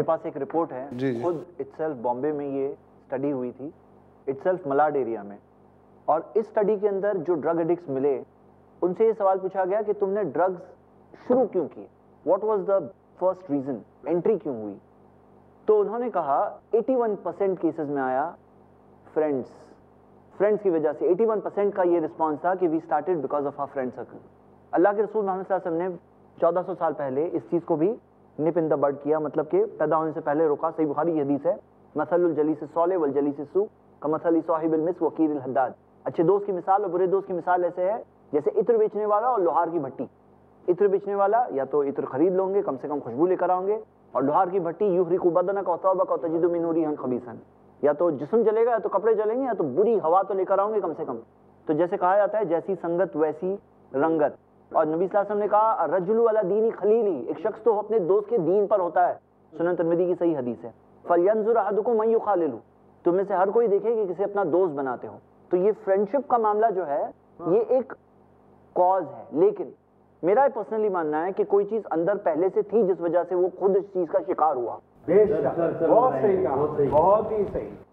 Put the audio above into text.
پاس ایک رپورٹ ہے خود اٹسیلف بامبے میں یہ اسٹڈی ہوئی تھی اٹسیلف ملاڈ ایریا میں اور اس اسٹڈی کے اندر جو ڈرگ ایڈکٹس ملے ان سے یہ سوال پوچھا گیا کہ تم نے ڈرگز شروع کیوں کی what was the first reason entry کیوں ہوئی تو انہوں نے کہا 81% کیسز میں آیا فرینڈس کی وجہ سے 81% کا یہ رسپانس تھا کہ we started because of our friend circle اللہ کے رسول محمد صلی اللہ علیہ وسلم نے 1400 سال پہلے اس چیز کو بھی نپ ان دا بڈ کیا مطلب کہ پیدا ہونے سے پہلے روکا صحیح بخاری کی حدیث ہے مثل الجلیس الصالح والجلیس السوء کمثل صاحب المسک وقیر الحداد اچھے دوست کی مثال اور برے دوست کی مثال ایسے ہے جیسے عطر بیچنے والا اور لوہار کی بھٹی عطر بیچنے والا یا تو عطر خرید لوں گے کم سے کم خوشبو لے کر آؤں گے اور لوہار کی بھٹی یحرق بدنک وثوبک وتجد من نورہ خبیثا یا تو جسم جلے گا یا تو کپڑے جلیں گے یا تو بری ہوا تو لے کر آؤں گے کم سے کم تو جیسے کہا جاتا ہے جیسی سنگت ویسی رنگت اور نبی صلی اللہ علیہ وسلم نے کہا الرجل علی دین خلیلی ایک شخص تو اپنے دوست کے دین پر ہوتا ہے سنن ترمذی کی صحیح حدیث ہے فلینظر احدکم من یخالل تم میں سے ہر کوئی دیکھے کہ کسے اپنا دوست بناتے ہو تو یہ فرینڈشپ کا معاملہ جو ہے یہ ایک کاز ہے لیکن میرا پرسنلی ماننا ہے کہ کوئی چیز اندر پہلے سے تھی جس وجہ سے وہ خود اس چیز کا شکار ہوا بے شک بہت صحیح کہا بہت ہی صحیح